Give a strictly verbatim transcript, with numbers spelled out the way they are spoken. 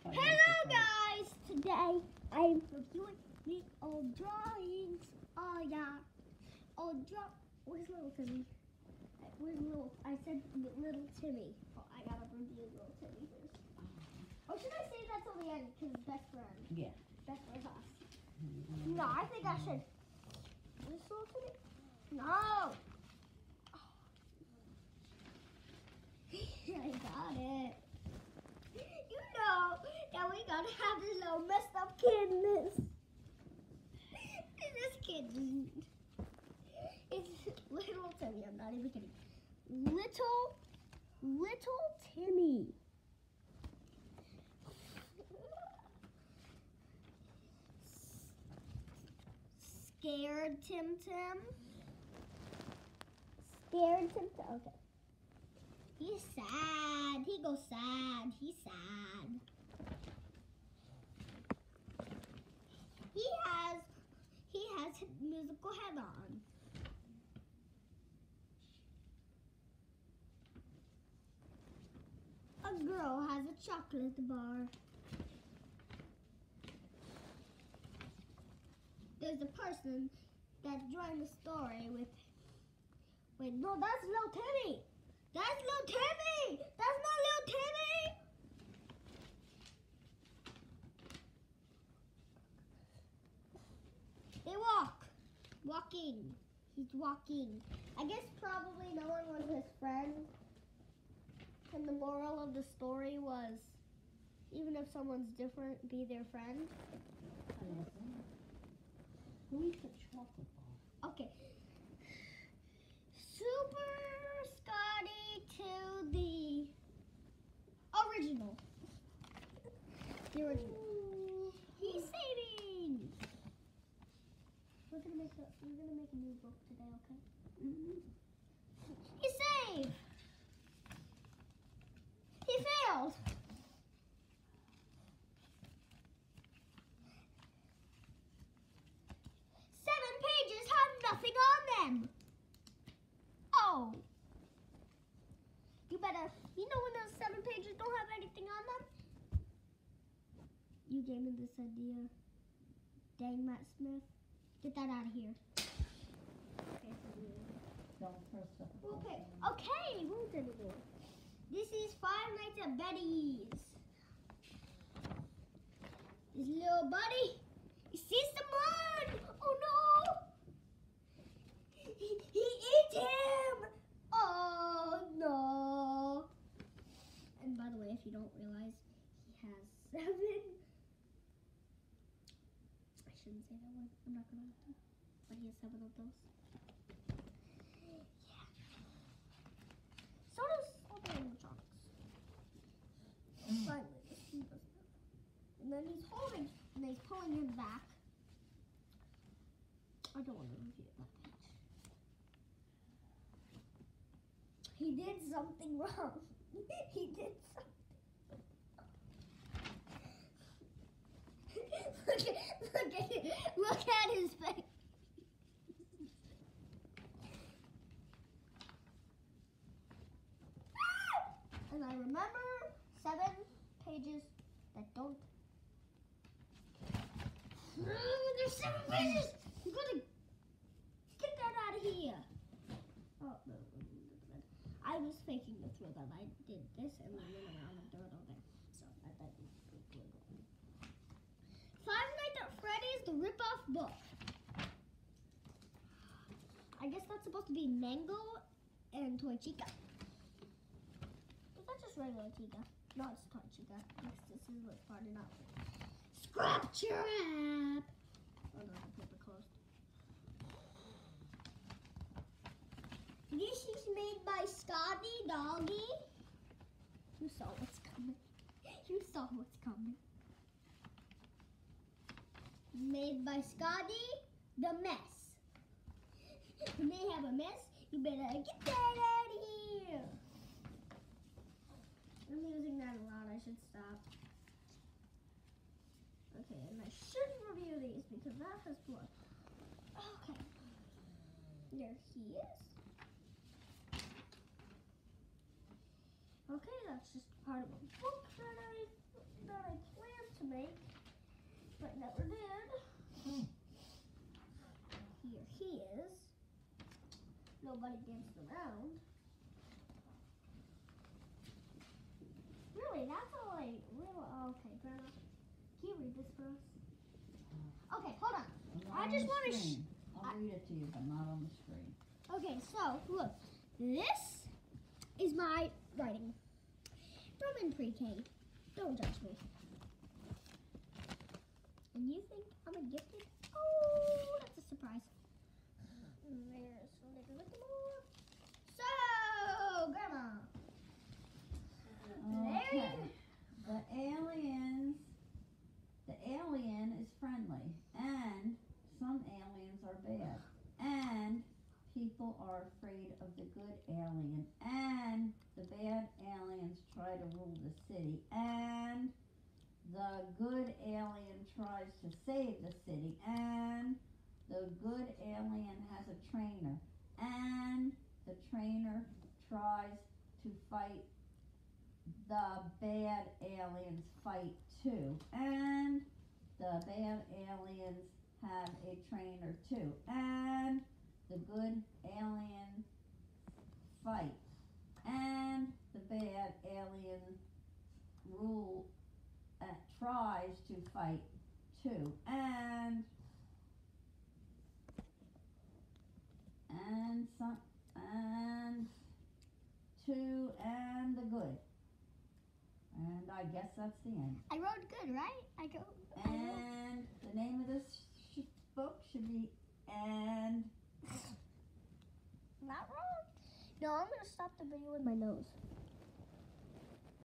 Hello guys! Today I'm reviewing the old drawings. Oh yeah. Old draw where's little Timmy? Where's little I said little Timmy. Oh, I gotta review little Timmy first. Or should I say that till the end because it's best friend? Yeah. Best friend us. No, I think I should. This little Timmy? No! I got it. You know that we gotta have this little messed up kid in this. This kid is little Timmy. I'm not even kidding. Little, little Timmy. Scared Tim Tim. Scared Tim Tim. Okay. He's sad. He goes sad. He's sad. He has he has his musical head on. A girl has a chocolate bar. There's a person that joined the story with wait, no, that's little Timmy. That's little Timmy! That's not little Timmy! They walk. Walking. He's walking. I guess probably no one was his friend. And the moral of the story was, even if someone's different, be their friend. Who eats a chocolate bar? Okay. Super Scotty to the original. The original. He's saving. We're gonna make a we're gonna make a new book today, okay? Mm-hmm. He saved. He failed. Seven pages have nothing on them. Oh. You better, you know when those seven pages don't have anything on them? You gave me this idea. Dang, Matt Smith. Get that out of here. Okay, okay, we're gonna go. This is Five Nights at Betty's. This little buddy, he sees someone. Oh no! He, he ate him! Oh no! And by the way, if you don't realize, he has seven. I shouldn't say that one. I'm not gonna. But he has seven of those. Yeah. So does all the animatronics. Finally, he does that. And then he's holding, and he's pulling him back. I don't want to review that page. He did something wrong. He did something. look at, look at it. Look at his face. And I remember seven pages that don't. There's seven pages. You gotta get that out of here. Oh no. I was faking the throw that I did this and then went around and threw it over there. So I thought it was good. Five Nights at Freddy's, the rip-off book. I guess that's supposed to be Mango and Toy Chica. Is that just regular Chica? No, it's Toy Chica. Next, this is what's parted out. Scrap Trap! Oh no, the paper closed. This is made by Scotty Doggy. You saw what's coming. You saw what's coming. Made by Scotty the Mess. When they have a mess, you better get that out of here. I'm using that a lot. I should stop. Okay, and I shouldn't review these because that has blood. Okay. There he is. Okay, that's just part of a book that I that I nobody gets around. Really, that's all I really. Oh, okay, Grandma. Can you read this for us? Okay, hold on. Not I on just the want to. Sh- screen. I'll I- read it to you, but not on the screen. okay, so look, this is my writing from in pre-K. Don't judge me. And you think I'm a gifted? Oh, that's a surprise. There's a little bit more. So, Grandma. Okay. The aliens, the alien is friendly, and some aliens are bad, and people are afraid of the good alien, and the bad aliens try to rule the city, and the good alien tries to save the city, and the good alien has a trainer, and the trainer tries to fight the bad aliens fight too, and the bad aliens have a trainer too, and the good alien fight, and the bad alien rule uh, tries to fight too, and and some and two and the good. And I guess that's the end. I wrote good, right? I go. I wrote- And the name of this sh- book should be And. Not wrong. No, I'm gonna stop the video with my nose.